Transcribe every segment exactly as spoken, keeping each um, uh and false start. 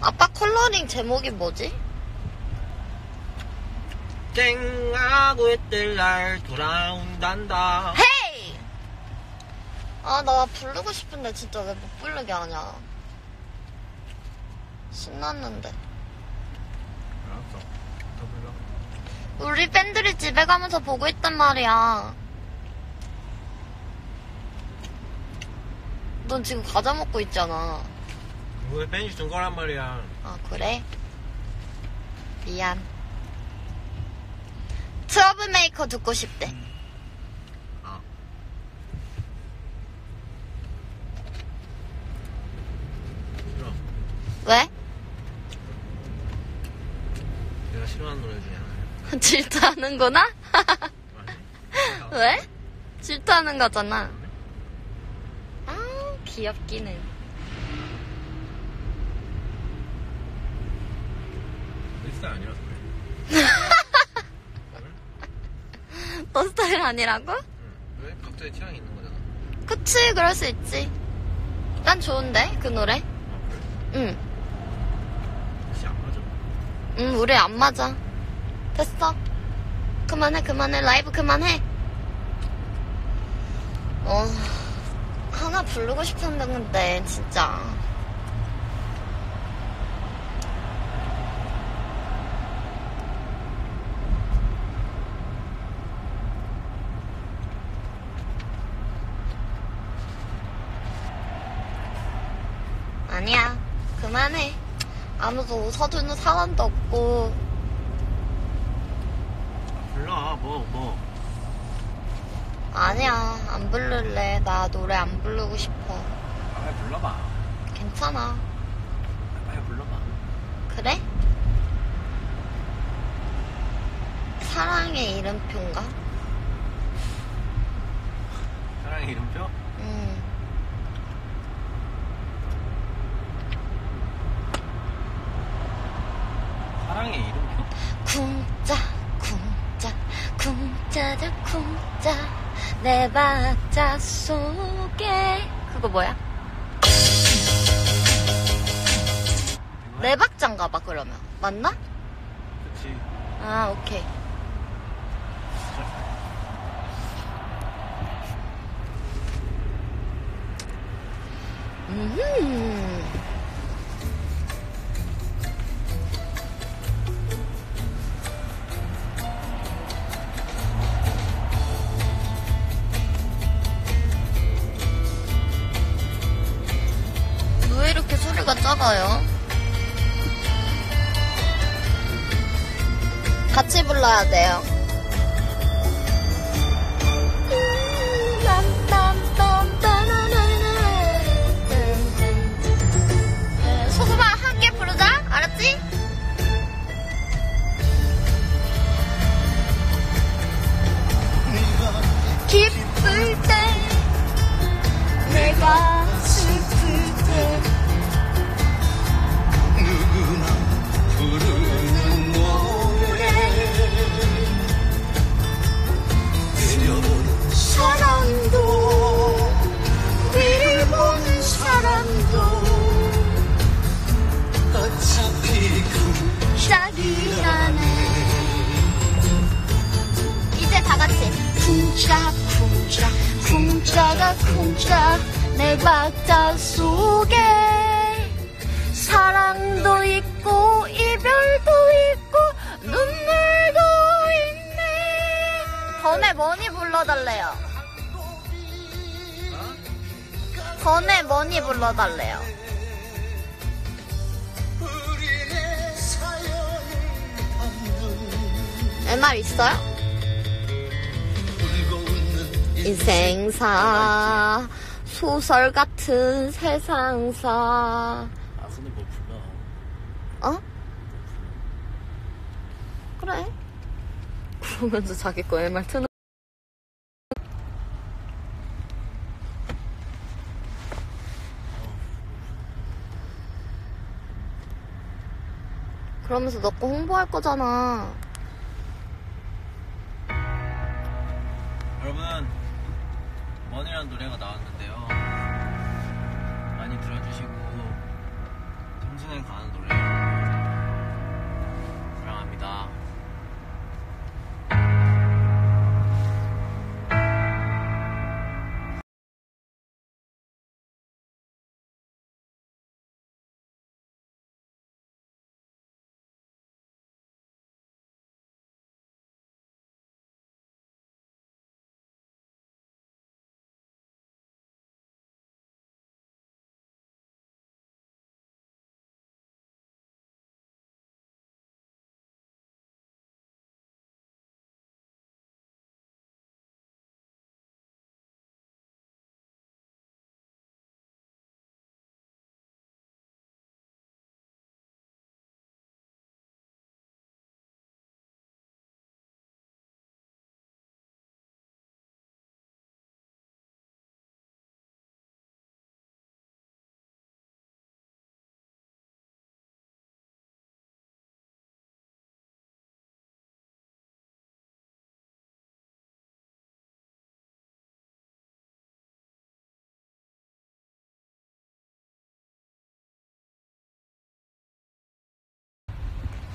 아빠 컬러링 제목이 뭐지? 쨍하고 있을 날 돌아온단다. 헤이! 아, 나 부르고 싶은데 진짜 왜 못 부르게 하냐. 신났는데. 알았어. 더 불러. 우리 팬들이 집에 가면서 보고 있단 말이야. 넌 지금 과자 먹고 있잖아. 이거에 팬이 준 거란 말이야. 아, 그래? 미안. 트러블 메이커 듣고 싶대. 아. 싫어. 왜? 내가 싫어하는 노래 중에 하나야. 질투하는구나? 아니? 왜? 질투하는 거잖아. 아, 귀엽기는. 내 스타일 아니라서 그래. 너 스타일 아니라고? 응. 왜? 각자의 취향이 있는 거잖아. 그치, 그럴 수 있지. 난 좋은데, 그 노래? 아, 그래? 응. 혹시 안 맞아? 응, 우리 안 맞아. 됐어. 그만해, 그만해. 라이브 그만해. 어, 하나 부르고 싶은데, 근데, 진짜. 아니야. 그만해. 아무도 웃어주는 사람도 없고. 아, 불러. 뭐, 뭐. 아니야. 안 부를래. 나 노래 안 부르고 싶어. 아, 빨리 불러봐. 괜찮아. 빨리 불러봐. 그래? 사랑의 이름표인가? 사랑의 이름표? 응. 사랑의 이름표? 쿵짜 쿵짜 쿵짜자 쿵짜 내 박자 속에 그거 뭐야? 내 박자인가 봐. 그러면 맞나? 그치. 아, 오케이. 음. 왜 이렇게 소리가 작아요? 같이 불러야 돼요. 소수봐, 함께 부르자. 알았지? 기쁠 때 내가 슬플 때 누구나 부르는 노래 그려보는 사랑도 위를 보는 사람도 어차피 그 짝이라네. 이제 다 같이 쿵짝 쿵짝 쿵짜가 쿵짝 내 박자 속에 사랑도 있고 이별도 있고 눈물도 있네. 전에 뭐니 불러달래요. 전에 뭐니 불러달래요. 우리의 사연을 담는 엠알 있어요? 울고 웃는 인생사 소설 같은 세상사. 아, 손에 뭐 불러. 어? 그래. 그러면서 자기 거 엠알 트는. 그러면서 너 거 홍보할 거잖아. 여러분, 머니라는 노래가 나왔는데요. 많이 들어주시고, 정신에 가는 노래.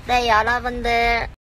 네, 여러분들.